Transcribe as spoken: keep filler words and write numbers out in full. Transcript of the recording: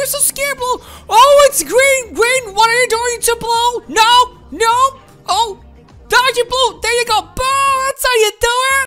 so scared, Blue. Oh, it's green, green. What are you doing to Blue? No, no. Oh, dodge it, Blue. There you go. Boom. That's how you do it.